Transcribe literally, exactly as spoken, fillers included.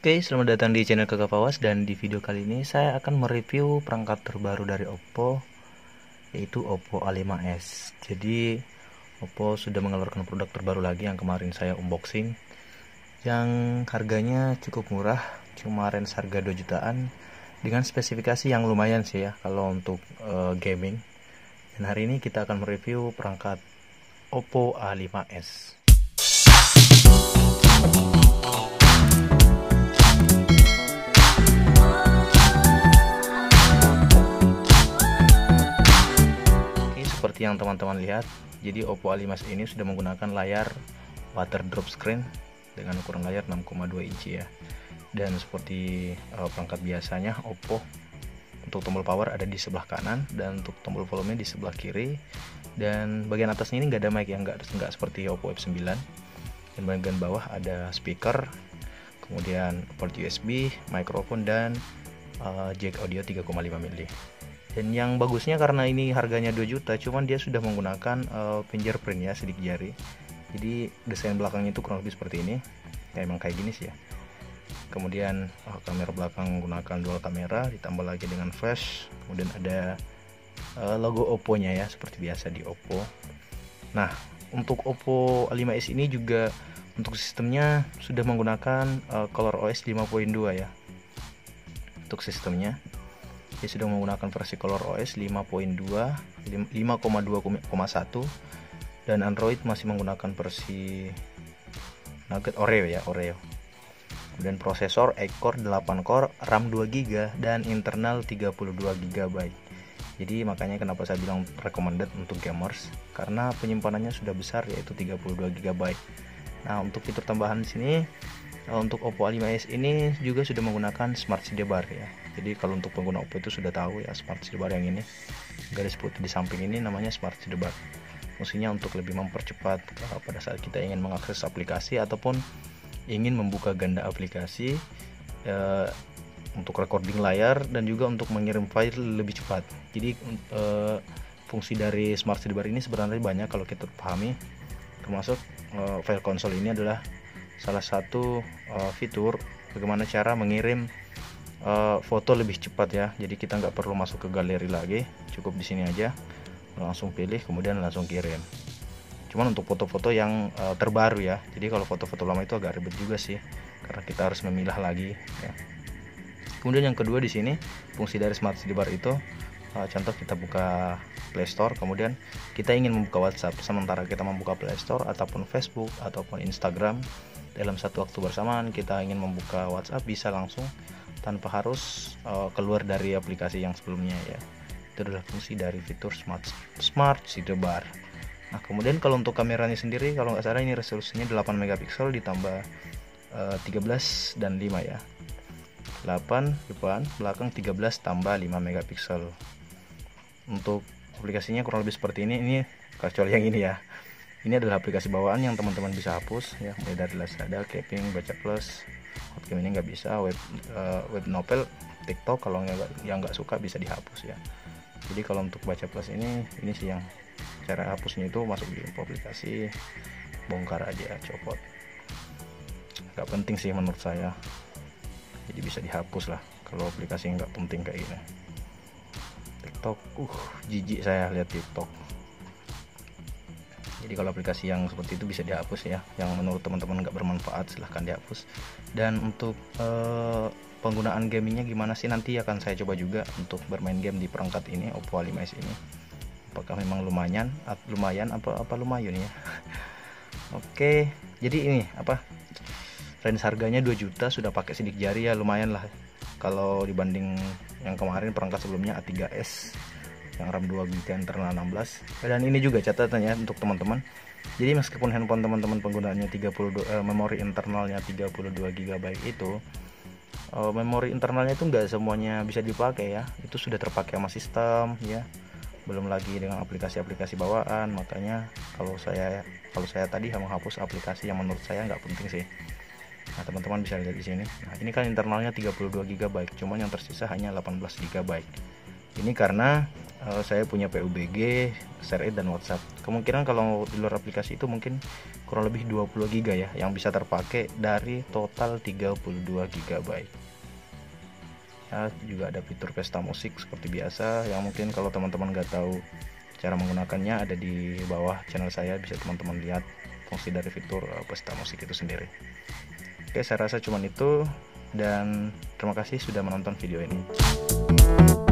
Oke, selamat datang di channel Kakak Fawas, dan di video kali ini saya akan mereview perangkat terbaru dari Oppo, yaitu Oppo A lima S. Jadi Oppo sudah mengeluarkan produk terbaru lagi yang kemarin saya unboxing, yang harganya cukup murah, cuma range harga dua jutaan dengan spesifikasi yang lumayan sih ya kalau untuk uh, gaming. Dan hari ini kita akan mereview perangkat Oppo A lima S. Seperti yang teman-teman lihat, jadi Oppo A lima S ini sudah menggunakan layar water drop screen dengan ukuran layar enam koma dua inci ya. Dan seperti uh, perangkat biasanya, Oppo untuk tombol power ada di sebelah kanan dan untuk tombol volume di sebelah kiri. Dan bagian atasnya ini nggak ada mic ya, nggak nggak seperti Oppo F sembilan. Dan bagian bawah ada speaker, kemudian port U S B, mikrofon, dan uh, jack audio tiga koma lima mili. Dan yang bagusnya karena ini harganya dua juta, cuman dia sudah menggunakan uh, fingerprint ya, sidik jari. Jadi desain belakangnya itu kurang lebih seperti ini. Ya emang kayak gini sih ya. Kemudian uh, kamera belakang menggunakan dual kamera ditambah lagi dengan flash. Kemudian ada uh, logo Oppo-nya ya, seperti biasa di Oppo. Nah, untuk Oppo A lima S ini juga untuk sistemnya sudah menggunakan uh, ColorOS lima titik dua ya. Untuk sistemnya dia sudah menggunakan versi ColorOS lima titik dua, lima koma dua koma satu, dan Android masih menggunakan versi Nugget Oreo ya, Oreo. Kemudian prosesor eight core delapan core, RAM dua giga, dan internal tiga puluh dua giga byte. Jadi makanya kenapa saya bilang recommended untuk gamers, karena penyimpanannya sudah besar, yaitu tiga puluh dua giga byte. Nah, untuk fitur tambahan di sini untuk Oppo A lima S ini juga sudah menggunakan Smart S I D bar ya. Jadi kalau untuk pengguna Oppo itu sudah tahu ya, Smart S I D bar yang ini, garis putih di samping ini namanya Smart S I D bar. Fungsinya untuk lebih mempercepat uh, pada saat kita ingin mengakses aplikasi ataupun ingin membuka ganda aplikasi, uh, untuk recording layar, dan juga untuk mengirim file lebih cepat. Jadi uh, fungsi dari Smart S I D bar ini sebenarnya banyak kalau kita pahami, termasuk uh, file konsol ini adalah salah satu uh, fitur bagaimana cara mengirim uh, foto lebih cepat ya. Jadi kita nggak perlu masuk ke galeri lagi, cukup di sini aja, langsung pilih kemudian langsung kirim. Cuman untuk foto-foto yang uh, terbaru ya. Jadi kalau foto-foto lama itu agak ribet juga sih, karena kita harus memilah lagi ya. Kemudian yang kedua di sini fungsi dari Smart S I D bar itu, uh, contoh kita buka Play Store, kemudian kita ingin membuka WhatsApp, sementara kita membuka Play Store ataupun Facebook ataupun Instagram dalam satu waktu bersamaan, kita ingin membuka WhatsApp bisa langsung tanpa harus uh, keluar dari aplikasi yang sebelumnya ya. Itu adalah fungsi dari fitur Smart Smart S I D bar. Nah, kemudian kalau untuk kameranya sendiri, kalau nggak salah ini resolusinya delapan megapiksel ditambah uh, tiga belas dan lima ya. delapan depan, belakang tiga belas tambah lima megapiksel. Untuk aplikasinya kurang lebih seperti ini. Ini kecuali yang ini ya. Ini adalah aplikasi bawaan yang teman-teman bisa hapus ya, mulai dari Lazada, Keeping, Baca Plus. Hotcam ini nggak bisa, web uh, web novel, TikTok kalau nggak yang nggak suka bisa dihapus ya. Jadi kalau untuk Baca Plus ini, ini sih yang cara hapusnya itu masuk di info aplikasi, bongkar aja, copot. Nggak penting sih menurut saya. Jadi bisa dihapus lah kalau aplikasi nggak penting kayak gini. TikTok, uh, jijik saya lihat TikTok. Jadi kalau aplikasi yang seperti itu bisa dihapus ya, yang menurut teman-teman nggak bermanfaat silahkan dihapus. Dan untuk eh, penggunaan gamingnya gimana sih, nanti akan saya coba juga untuk bermain game di perangkat ini, Oppo A lima S ini. Apakah memang lumayan, lumayan apa apa lumayan ya. Oke, jadi ini apa, range harganya dua juta, sudah pakai sidik jari ya, lumayan lah kalau dibanding yang kemarin perangkat sebelumnya A tiga S yang RAM dua giga, internal enam belas. Dan ini juga catatannya untuk teman-teman. Jadi meskipun handphone teman-teman penggunaannya tiga puluh dua, eh, memori internalnya tiga puluh dua giga byte itu, eh, memori internalnya itu enggak semuanya bisa dipakai ya. Itu sudah terpakai sama sistem ya. Belum lagi dengan aplikasi-aplikasi bawaan. Makanya kalau saya kalau saya tadi menghapus aplikasi yang menurut saya nggak penting sih. Nah, teman-teman bisa lihat di sini. Nah, ini kan internalnya tiga puluh dua giga byte, cuman yang tersisa hanya delapan belas giga byte. Ini karena uh, saya punya P U B G, Share It, dan WhatsApp. Kemungkinan kalau di luar aplikasi itu mungkin kurang lebih dua puluh giga ya yang bisa terpakai dari total tiga puluh dua giga byte. Ya, juga ada fitur pesta musik seperti biasa yang mungkin kalau teman-teman nggak tahu cara menggunakannya, ada di bawah channel saya, bisa teman-teman lihat fungsi dari fitur uh, pesta musik itu sendiri. Oke, saya rasa cuman itu, dan terima kasih sudah menonton video ini.